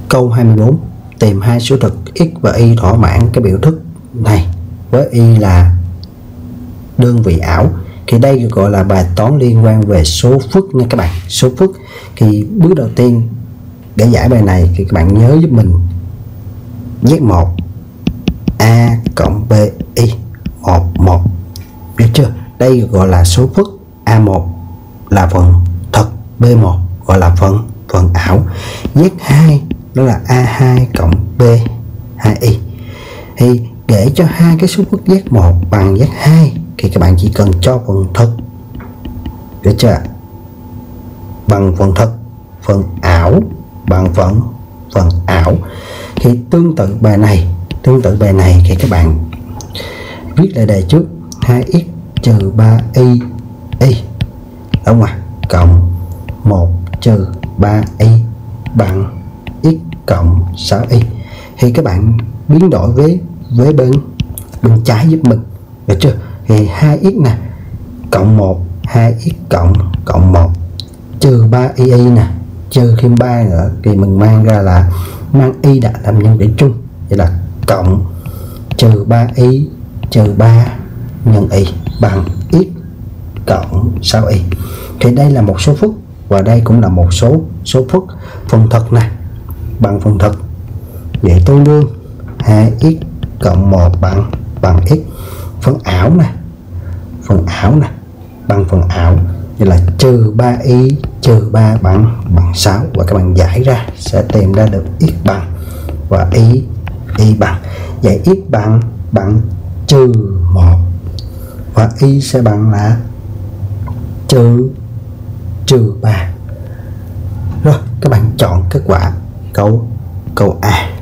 Câu 24, tìm hai số thực x và y thỏa mãn cái biểu thức này với y là đơn vị ảo. Thì đây được gọi là bài toán liên quan về số phức nha các bạn. Số phức thì bước đầu tiên để giải bài này thì các bạn nhớ giúp mình Z1 A cộng B Y 1 được chưa? Đây được gọi là số phức. A1 là phần thật, B1 gọi là phần ảo. Z2 đó là A2 cộng B2Y. Thì để cho hai cái số phức Z1 bằng Z2 thì các bạn chỉ cần cho phần thật, được chưa? Bằng phần thật, phần ảo bằng phần ảo. Thì tương tự bài này thì các bạn viết lại đề trước 2x trừ 3y đúng không ạ? Cộng 1 trừ 3y bằng x cộng 6y. Thì các bạn biến đổi với bên trái giúp mình, được chưa? Thì 2x nè cộng 1, 2x cộng 1 trừ 3y nè, trừ thêm 3 nữa thì mình mang ra là mang y đã làm nhân tử chung, vậy là cộng trừ 3y trừ 3 nhân y bằng x cộng 6y. Thì đây là một số phức và đây cũng là một số phức. Phần thật này bằng phần thật, vậy tương đương 2x cộng 1 bằng x. Phần ảo này bằng phần ảo, vậy là trừ 3y trừ 3 bằng 6, và các bạn giải ra sẽ tìm ra được x bằng và y bằng. Vậy x bằng trừ 1 và y sẽ bằng là trừ 3. Rồi các bạn chọn kết quả câu A.